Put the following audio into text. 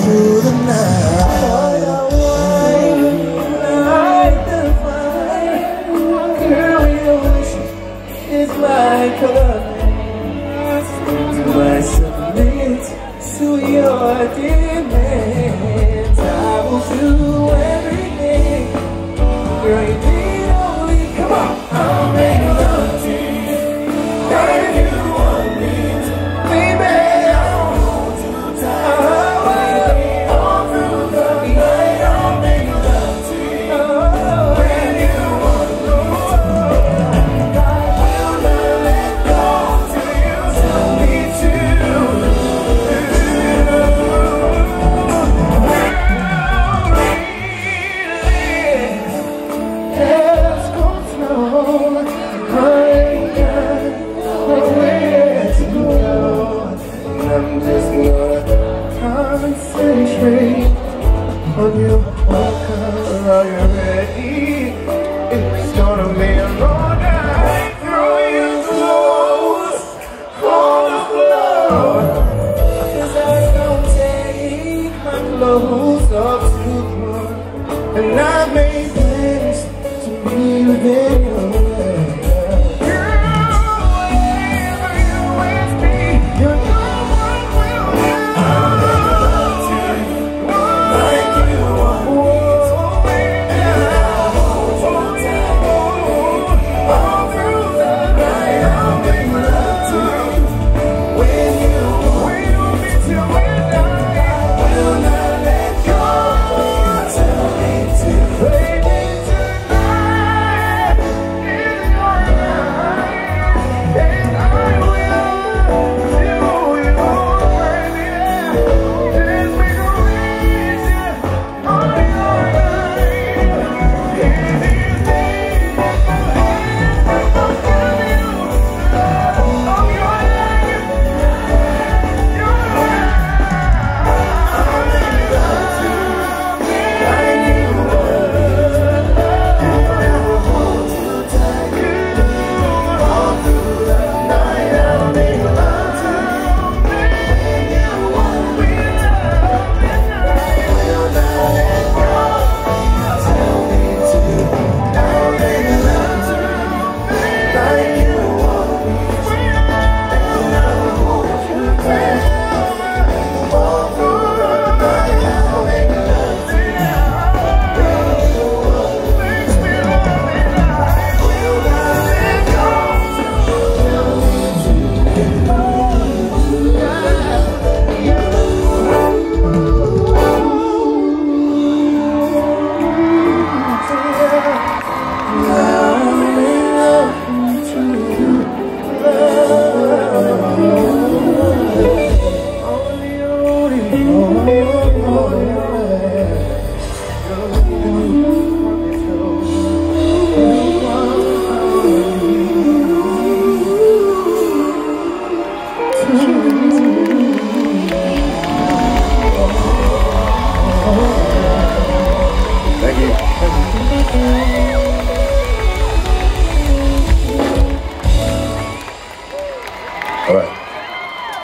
through the night. Light the fire, girl, your wish is my command. Do I submit to your demands? I will do everything, girl, you need only, come on. I'll make love to you, if you want me to, baby. I'll hold you tight, all through the night. I'll make love to you, when you want me to. I will not let go till you tell me to. Let's go slow. I ain't got nowhere to go. I'm just gonna concentrate on you. Are you ready? It's gonna be a long night. Throw your clothes on the floor, 'cause I don't take my clothes off to the floor. And I made plans to be within your way. Thank you.